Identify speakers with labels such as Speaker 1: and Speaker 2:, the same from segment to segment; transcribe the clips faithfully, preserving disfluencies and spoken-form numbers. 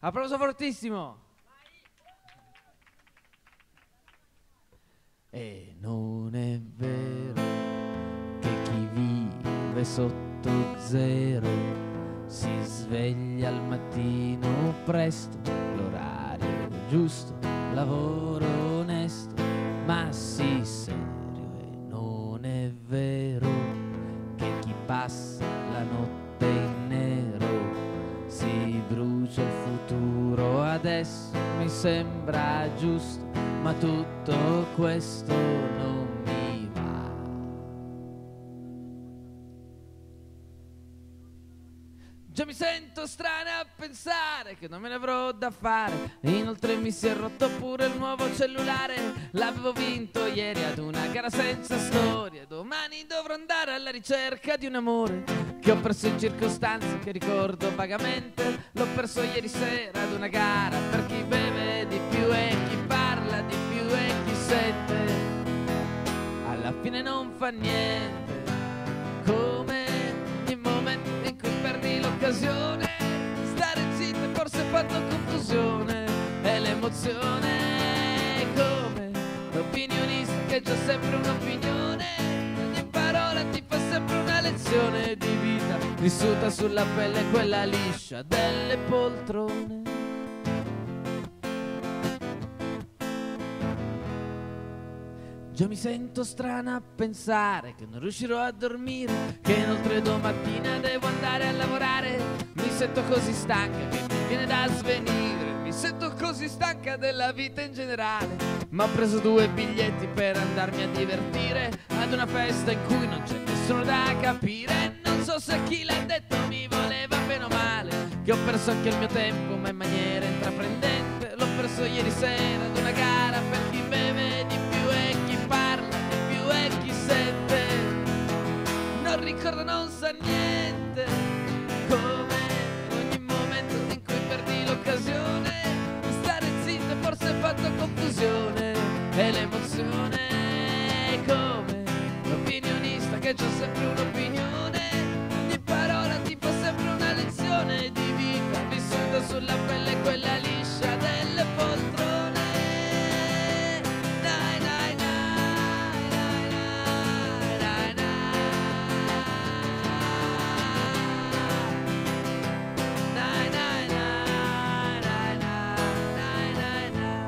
Speaker 1: Applauso fortissimo. E non è vero che chi vive sotto zero si sveglia al mattino presto, l'orario giusto, lavoro onesto, ma sì serio. E non è vero che chi passa la notte in nero si brucia il futuro adesso, mi sembra giusto, ma tutto questo non mi va. Già mi sento strana a pensare che non me ne avrò da fare. Inoltre mi si è rotto pure il nuovo cellulare. L'avevo vinto ieri ad una gara senza storia. Domani dovrò andare alla ricerca di un amore che ho perso in circostanze che ricordo vagamente. L'ho perso ieri sera ad una gara per chi beve di più e chi parla di più e chi sente. Alla fine non fa niente, come i momenti in cui perdi l'occasione. Stare zitto e forse fatto confusione, e l'emozione come l'opinionista che c'ha sempre un'opinione. Ogni parola ti fa sempre una lezione di vita vissuta sulla pelle quella liscia delle poltrone. Già mi sento strana a pensare che non riuscirò a dormire, che inoltre domattina devo andare a lavorare. Mi sento così stanca che mi viene da svenire, mi sento così stanca della vita in generale. Ma ho preso due biglietti per andarmi a divertire ad una festa in cui non c'è nessuno da capire. Non so se chi l'ha detto mi voleva bene o male, che ho perso anche il mio tempo ma in maniera intraprendente. L'ho perso ieri sera ad una gara per chi beve di più e chi parla di più e chi sente. Non ricordo, non sa niente, come ogni momento in cui perdi l'occasione. Stare zitto forse ha fatto confusione, e l'emozione come l'opinionista che c'ha sempre un'opinione. Ogni parola ti fa sempre una lezione di vita vissuta sulla pelle quella liscia delle poltrone. Nai, nai, nai, nai, nai, nai, nai, nai, nai, nai, nai, nai, nai.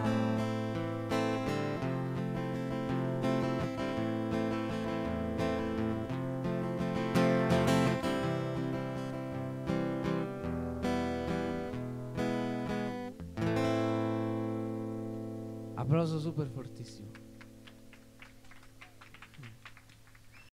Speaker 1: Applauso super fortissimo.